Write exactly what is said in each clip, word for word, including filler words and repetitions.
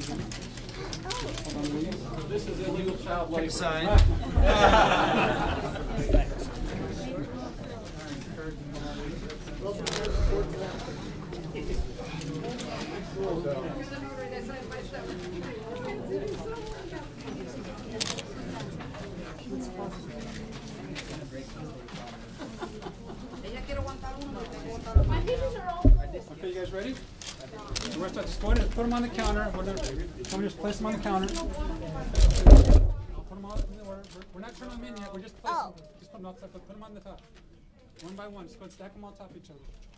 This is illegal child labor. Sign. Okay, you guys ready? We're going to just go ahead and put them on the counter. We're going to just place them on the counter. I'll put them all, we're, we're not turning them in yet. We're just placing Oh. them. Just put them, outside, put them on the top. One by one. Just go and stack them on top of each other.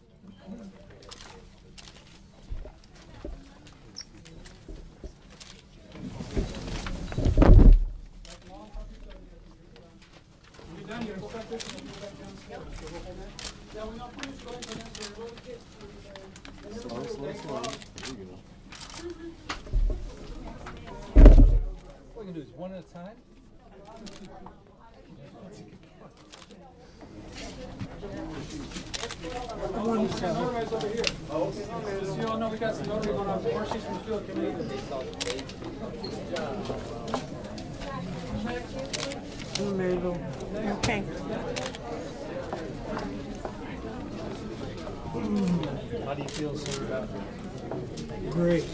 When you're done, you're going to go back this and go back downstairs. So we'll hold that. Yeah, when y'all finish going to that, we'll get Slow, slow, slow. There you go. What we can do is one at a time. Notarized over here. Oh, okay. Just so you all know, we got some notary going on. More sheets from the field committee. Okay. How do you feel, sir, about that? Great.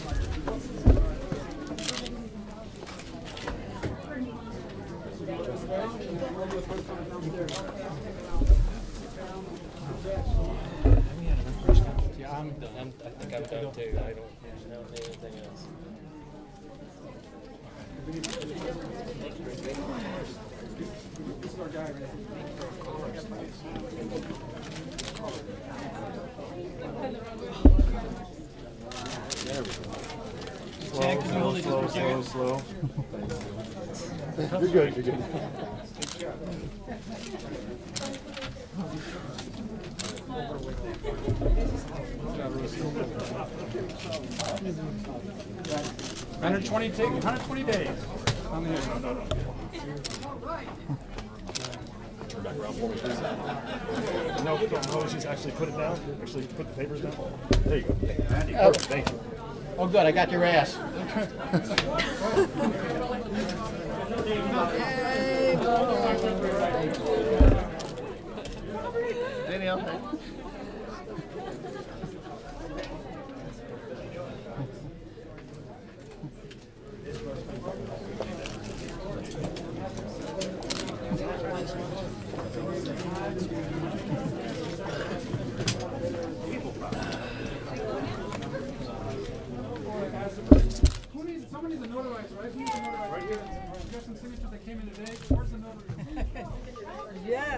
Yeah, I'm done. I'm, I think I'm done too. I don't, I don't need anything else. This is our guy right here. There we go. Slow, slow, slow, slow, slow. You're good, you're good. one hundred twenty, take, one hundred twenty days. On the No, no, no. Turn back around for me, please. No, don't know. She's actually put it down. Actually put the papers down. There you go. Andy, perfect. Thank you. Oh, good. I got your ass. Danielle. Who needs, someone needs a notarizer, right? Who needs a notarizer? Right here. You got some signatures that came in today. Where's the notary? Yeah.